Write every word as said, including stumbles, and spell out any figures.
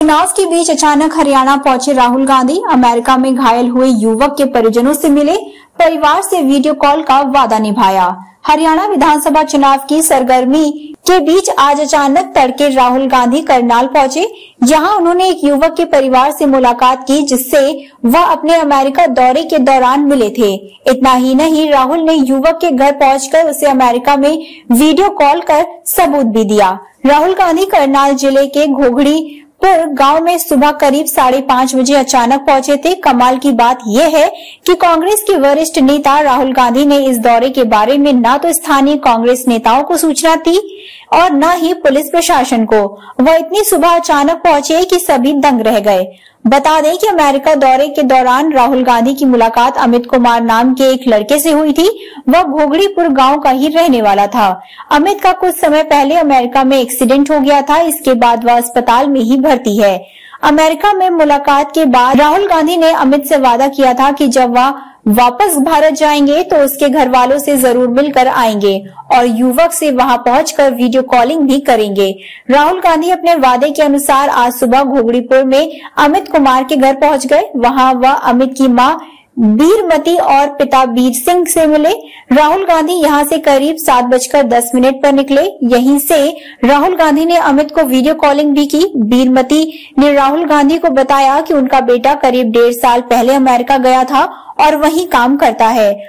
चुनाव के बीच अचानक हरियाणा पहुंचे राहुल गांधी। अमेरिका में घायल हुए युवक के परिजनों से मिले, परिवार से वीडियो कॉल का वादा निभाया। हरियाणा विधानसभा चुनाव की सरगर्मी के बीच आज अचानक तड़के राहुल गांधी करनाल पहुंचे। यहां उन्होंने एक युवक के परिवार से मुलाकात की, जिससे वह अपने अमेरिका दौरे के दौरान मिले थे। इतना ही नहीं, राहुल ने युवक के घर पहुंचकर उसे अमेरिका में वीडियो कॉल कर सबूत भी दिया। राहुल गांधी करनाल जिले के घोघड़ी गांव में सुबह करीब साढ़े पांच बजे अचानक पहुंचे थे। कमाल की बात यह है कि कांग्रेस के वरिष्ठ नेता राहुल गांधी ने इस दौरे के बारे में न तो स्थानीय कांग्रेस नेताओं को सूचना दी और न ही पुलिस प्रशासन को। वह इतनी सुबह अचानक पहुंचे कि सभी दंग रह गए। बता दें कि अमेरिका दौरे के दौरान राहुल गांधी की मुलाकात अमित कुमार नाम के एक लड़के से हुई थी। वह घोघड़ीपुर गांव का ही रहने वाला था। अमित का कुछ समय पहले अमेरिका में एक्सीडेंट हो गया था। इसके बाद वह अस्पताल में ही भर्ती है। अमेरिका में मुलाकात के बाद राहुल गांधी ने अमित से वादा किया था कि जब वह वापस भारत जाएंगे तो उसके घर वालों से जरूर मिलकर आएंगे और युवक से वहां पहुंचकर वीडियो कॉलिंग भी करेंगे। राहुल गांधी अपने वादे के अनुसार आज सुबह घोघड़ीपुर में अमित कुमार के घर पहुंच गए। वहां वह अमित की मां बीरमती और पिता बीर सिंह से मिले। राहुल गांधी यहां से करीब सात बजकर दस मिनट पर निकले। यहीं से राहुल गांधी ने अमित को वीडियो कॉलिंग भी की। बीरमती ने राहुल गांधी को बताया कि उनका बेटा करीब डेढ़ साल पहले अमेरिका गया था और वहीं काम करता है।